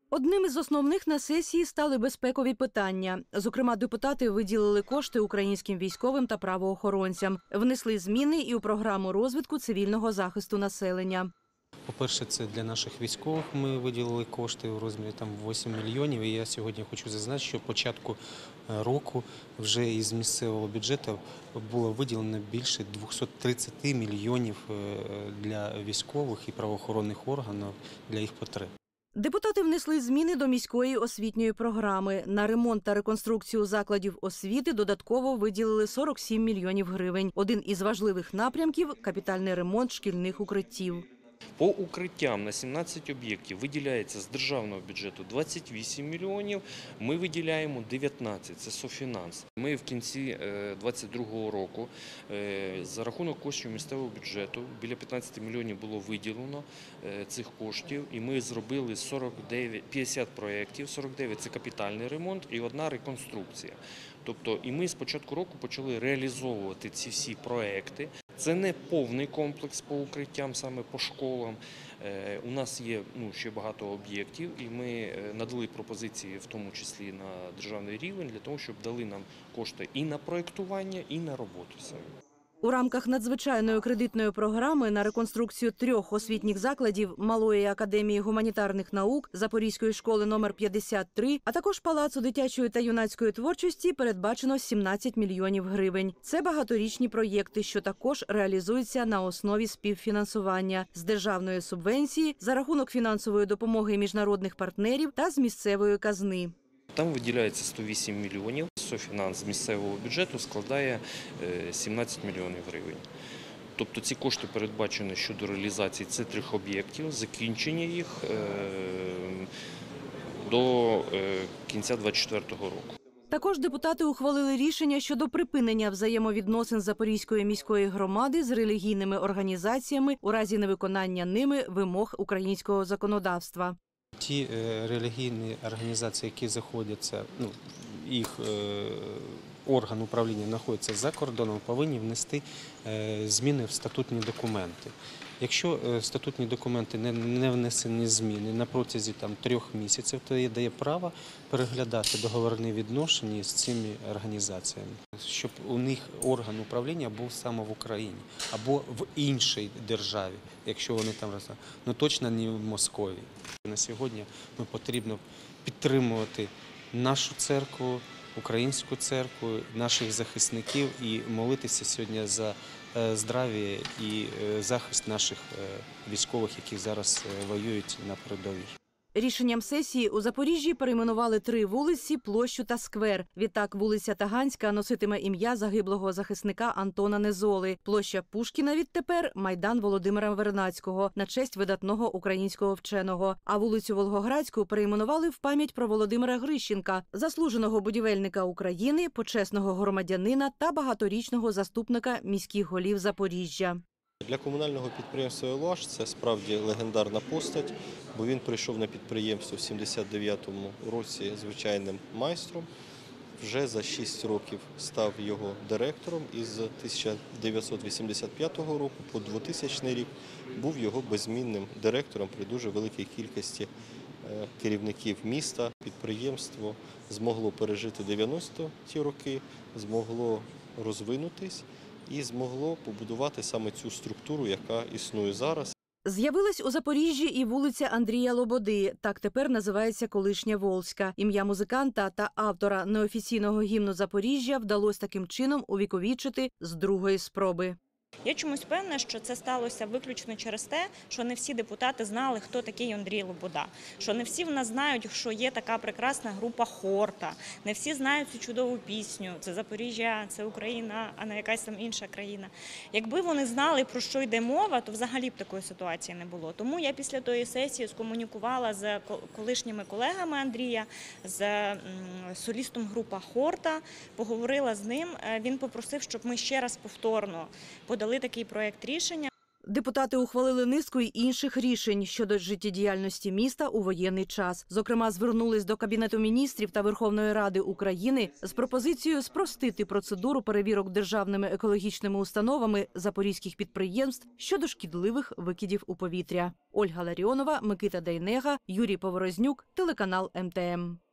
Одним із основних на сесії стали безпекові питання. Зокрема, депутати виділили кошти українським військовим та правоохоронцям, внесли зміни і у програму розвитку цивільного захисту населення. По-перше, це для наших військових ми виділили кошти у розмірі 8 мільйонів. І я сьогодні хочу зазначити, що початку року вже із місцевого бюджету було виділено більше 230 мільйонів для військових і правоохоронних органів для їх потреб. Депутати внесли зміни до міської освітньої програми. На ремонт та реконструкцію закладів освіти додатково виділили 47 мільйонів гривень. Один із важливих напрямків – капітальний ремонт шкільних укриттів. По укриттям на 17 об'єктів виділяється з державного бюджету 28 мільйонів, ми виділяємо 19, це софінанс. Ми в кінці 2022 року за рахунок коштів місцевого бюджету біля 15 мільйонів було виділено цих коштів, і ми зробили 50 проєктів, 49 – це капітальний ремонт і одна реконструкція. Тобто, і ми з початку року почали реалізовувати ці всі проєкти. Це не повний комплекс по укриттям, саме по школам. У нас є ще багато об'єктів, і ми надали пропозиції, в тому числі на державний рівень, для того, щоб дали нам кошти і на проєктування, і на роботу самі. У рамках надзвичайної кредитної програми на реконструкцію 3 освітніх закладів Малої академії гуманітарних наук, Запорізької школи номер 53, а також Палацу дитячої та юнацької творчості передбачено 17 мільйонів гривень. Це багаторічні проєкти, що також реалізуються на основі співфінансування з державної субвенції, за рахунок фінансової допомоги міжнародних партнерів та з місцевої казни. Там виділяється 108 мільйонів, софінанс з місцевого бюджету складає 17 мільйонів гривень. Тобто ці кошти передбачені щодо реалізації цих 3 об'єктів, закінчення їх до кінця 2024 року. Також депутати ухвалили рішення щодо припинення взаємовідносин Запорізької міської громади з релігійними організаціями у разі невиконання ними вимог українського законодавства. Ті релігійні організації, які знаходяться, їх орган управління знаходиться за кордоном, повинні внести зміни в статутні документи. Якщо статутні документи не внесені зміни на протязі 3 місяців, то дає право переглядати договірні відношення з цими організаціями, щоб у них орган управління був саме в Україні або в іншій державі, якщо вони там точно не в Москві. На сьогодні потрібно підтримувати нашу церкву, українську церкву, наших захисників і молитися сьогодні за здрав'я і захист наших військових, які зараз воюють на передовій. Рішенням сесії у Запоріжжі перейменували 3 вулиці, площу та сквер. Відтак вулиця Таганська носитиме ім'я загиблого захисника Антона Незоли. Площа Пушкіна відтепер – Майдан Володимира Вернадського на честь видатного українського вченого. А вулицю Волгоградську перейменували в пам'ять про Володимира Грищенка, заслуженого будівельника України, почесного громадянина та багаторічного заступника міських голів Запоріжжя. Для комунального підприємства «ЕЛУАЖ» це справді легендарна постать, бо він прийшов на підприємство в 79-му році звичайним майстром. Вже за 6 років став його директором і з 1985 року по 2000 рік був його беззмінним директором при дуже великій кількості керівників міста. Підприємство змогло пережити 90-ті роки, змогло розвинутись і змогло побудувати саме цю структуру, яка існує зараз. З'явилась у Запоріжжі і вулиця Андрія Лободи. Так тепер називається колишня Волзька. Ім'я музиканта та автора неофіційного гімну Запоріжжя вдалося таким чином увіковічити з 2-ї спроби. Я чомусь певна, що це сталося виключно через те, що не всі депутати знали, хто такий Андрій Лобода. Що не всі в нас знають, що є така прекрасна група «Хорта». Не всі знають цю чудову пісню «Це Запоріжжя, це Україна, а не якась там інша країна». Якби вони знали, про що йде мова, то взагалі б такої ситуації не було. Тому я після тої сесії скомунікувала з колишніми колегами Андрія, з солістом групи «Хорта», поговорила з ним. Він попросив, щоб ми ще раз повторно подали такий проєкт рішення. депутати ухвалили низку й інших рішень щодо життєдіяльності міста у воєнний час. Зокрема, звернулись до Кабінету міністрів та Верховної Ради України з пропозицією спростити процедуру перевірок державними екологічними установами запорізьких підприємств щодо шкідливих викидів у повітря. Ольга Ларіонова, Микита Дейнега, Юрій Поворознюк, телеканал МТМ.